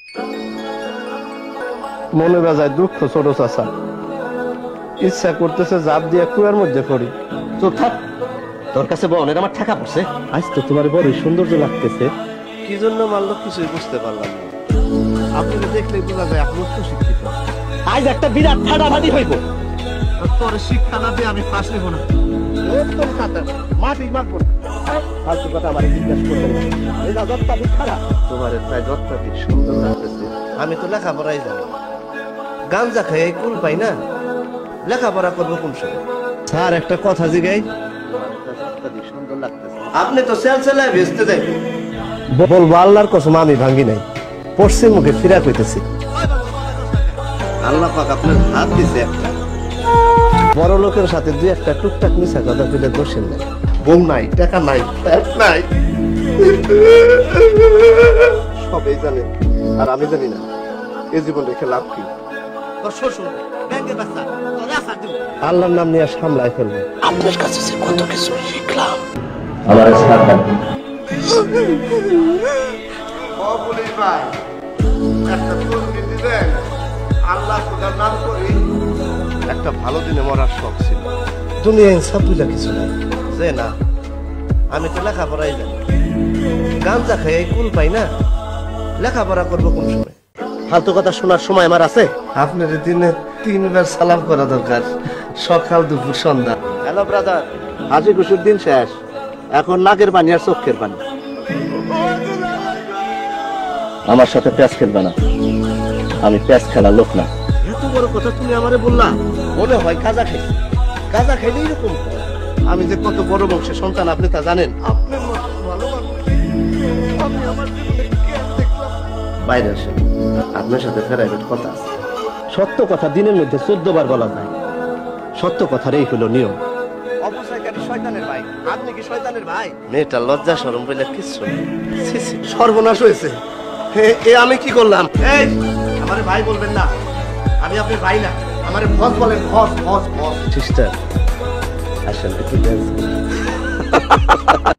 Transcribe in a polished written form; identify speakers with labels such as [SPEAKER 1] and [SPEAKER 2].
[SPEAKER 1] মনে বাজায় দুঃখ ছোট চাচা, ইচ্ছা করতেছে জাপ দিয়ে কুয়ার মধ্যে পড়ি।
[SPEAKER 2] তো থাক, তোর কাছে বনের আমার ঠেকা পড়ছে।
[SPEAKER 1] আজ তো তোমার বড়ই সৌন্দর্য লাগতেছে। কি জন্য মারলো কিছুই বুঝতে পারলাম না। আপনি দেখলেই বোঝা যায় আপনি উচ্চ শিক্ষিত।
[SPEAKER 2] আজ একটা বিরাট ফাটাফাটি হইব।
[SPEAKER 1] তোর শিক্ষা না দিয়ে আমি পাশ নেব না। মাটি মারবো ফালতু কথা আমার জিজ্ঞাসা করবেন না। এই যত্তাধিক খারাপ, তোমার প্রায় যত্তাধিক সুন্দর লাগতেছে। আমি তো লেখাপড়াই জানি, গাঞ্জা খাই কুল পাই না, লেখাপড়া করবো কোন সময়? স্যার একটা কথা জিগাই, সুন্দর লাগতেছে। আপনি তো সেল সেলায় ভেস্তে দেখবেন। বলবো আল্লাহর কসম আমি ভাঙ্গি নাই, পশ্চিম মুখে ফিরা কইতেছি। আল্লাহ পাক আপনার হাত দিছে একটা। বড় লোকের সাথে দুই একটা টুকটাক মিশা কথা বলে দোষের নাই। বউ নাই, টাকা নাই, নাই, সবাই জানে আর আমি জানি না। এই জীবন রেখে লাভ কি? আল্লাহর নাম নিয়ে সামলায় ফেলবো।
[SPEAKER 2] আপনার কাছে যে কত কিছু শিখলাম।
[SPEAKER 1] আমার একটা ভালো দিনে মরার শখ ছিল। দুনিয়া ইনসাফ বুঝা কিছু নাই যে না। আমি তো লেখাপড়াই জানি, গাঞ্জা খাই কুল পাই না, লেখাপড়া করবো কোন সময়?
[SPEAKER 2] ফালতু কথা শোনার সময় আমার আছে?
[SPEAKER 1] আপনার দিনে 3 বার সালাম করা দরকার, সকাল দুপুর সন্ধ্যা।
[SPEAKER 2] হ্যালো ব্রাদার, হাসি খুশির দিন শেষ, এখন নাকের পানি আর চোখের পানি। আমার সাথে প্যাচ খেলবে না, আমি প্যাচ খেলার লোক না।
[SPEAKER 1] এত বড় কথা তুমি আমারে বললা? মনে হয় কাজা খাইছি, কাজা খাইলে এরকম। আমি যে কত বড় বংশের সন্তান আপনি তা জানেন? আপনার মতো ভালো মানুষ আমি আমার জীবনে কেন দেখলাম? বাইরে আসেন, আপনার সাথে প্রাইভেট কথা আছে।
[SPEAKER 2] সত্য কথা দিনের মধ্যে 14 বার বলা যায়, সত্য কথার এই হলো নিয়ম।
[SPEAKER 1] অপচয়কারী শয়তানের ভাই। আপনি কি শয়তানের ভাই? মেয়েটা লজ্জা শরম বলে কিছু সর্বনাশ হয়েছে। এ আমি কি করলাম? এই আমারে ভাই বলবেন না, আমি আপনার ভাই না, আমারে বস বলেন। বস বস বস। সিস্টার আসেন একটু ড্যান্স